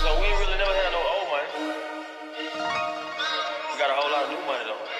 So we ain't really never had no old money. We got a whole lot of new money though.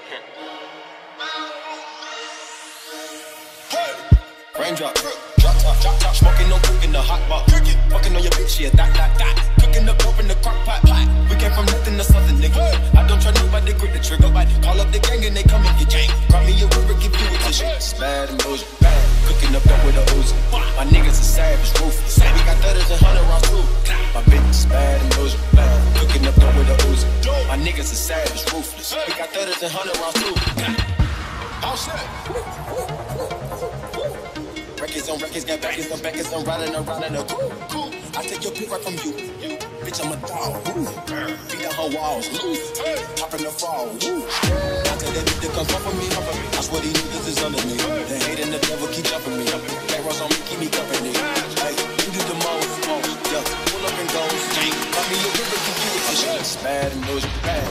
Raindrop, drop top, smoking, no cooking, the hot pot. Fucking on your bitch, yeah, that. Cooking up dope in the crock pot. We came from nothing to something, nigga. I don't try nobody, grip the trigger. Call up the gang and they come and get gang. Cry me a river, give you a tissue. It's bad and bullshit, bad. Cooking up dope with a Uzi. My niggas are savage, ruthless. We got 30s and 100 rounds too. My bitch is bad and bullshit, bad. Cooking up dope with a Uzi. My niggas are savage, ruthless. We got 30s and 100 rounds too. All set. Records on records, got backers on backers, I'm riding around in a cool. I take your pick right from you. Bitch, I'm a dog. Beat down her walls. Hop in the fall. I tell that bitch to come fuck with me. I swear these niggas is under me. The hate and the devil keep jumping me. Back rows on me, keep me company. Hey, you do the most. Yeah, pull up and go. Call me a river, keep you with this shit. It's bad and it's bad.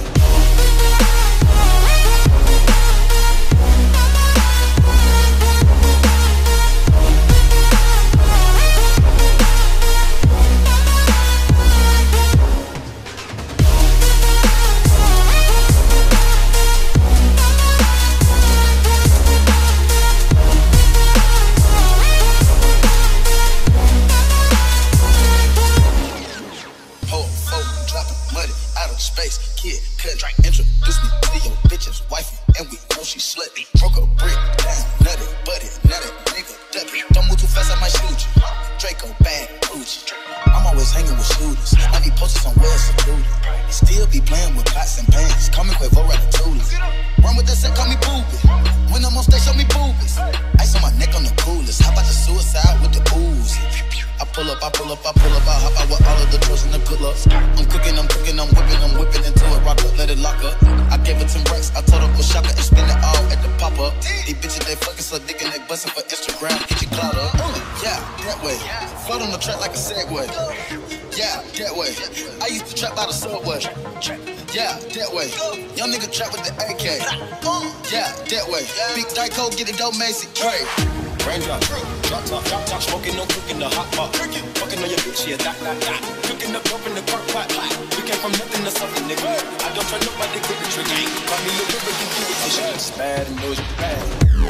Get it dope, Macy. Hey. Raindrop, drop top, smoking, no cooking, the hot pot. Fucking on your bitch, yeah, that. Cooking up dope in the crock pot. We came from nothing to something, nigga. I don't try nobody, grip the trigger. Call me a river, give you a tissue. It's bad and it's bad.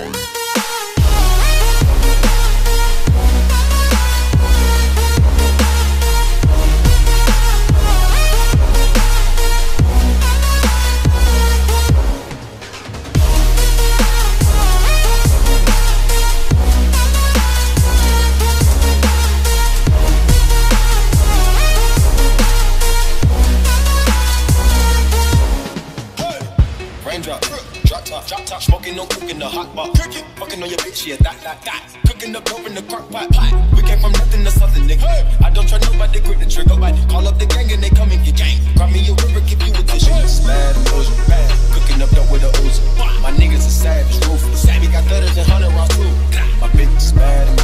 Drop top, smoking, no cooking, the hot pot. Fucking on your bitch, yeah, that. Cooking up dope in the crock pot. We came from nothing to something, nigga. I don't try nobody, grip the trigger. Call up the gang and they come and get gang. Cry me a river, give you a tissue. It's bad and bullshit, bad. Cooking up dope with a Uzi. My niggas are savage, ruthless. We got 30s and 100 rounds too. My bitch is bad and